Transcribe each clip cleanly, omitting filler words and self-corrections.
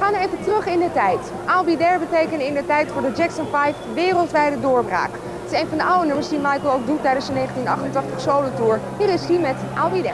gaan even terug in de tijd. I'll Be There betekende in de tijd voor de Jackson 5 wereldwijde doorbraak. Het is een van de oude nummers die Michael ook doet tijdens zijn 1988 solo-tour. Hier is hij met I'll Be There.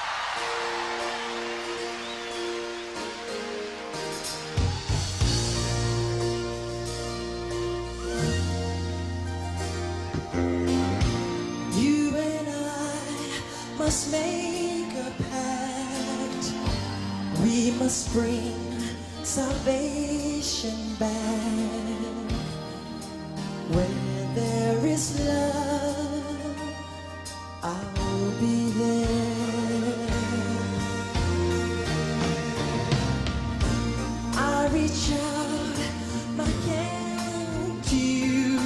You and I must make a pact. We must bring salvation back. Where there is love, I'll be there. I reach out my hand to you.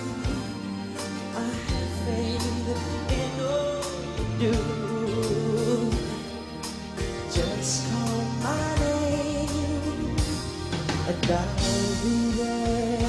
I have faith in all you do. Just call my name and I'll be there.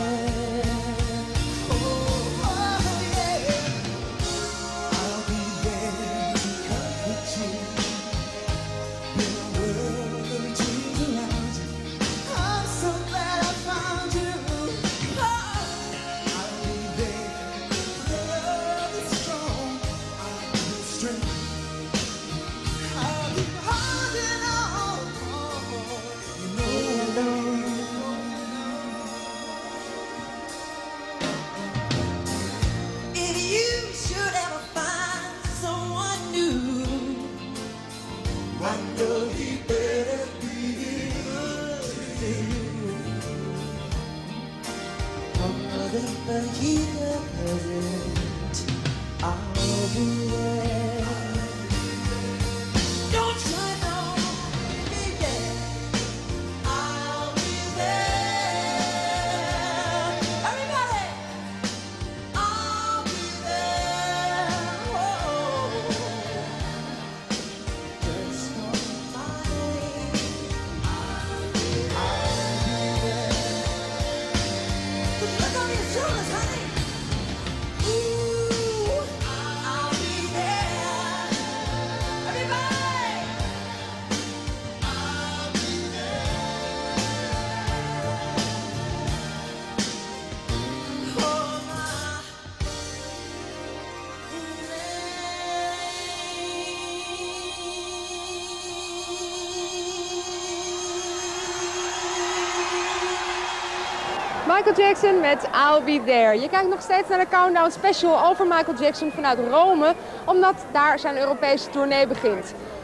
Michael Jackson met I'll Be There. Je kijkt nog steeds naar de Countdown Special over Michael Jackson vanuit Rome, omdat daar zijn Europese tournee begint.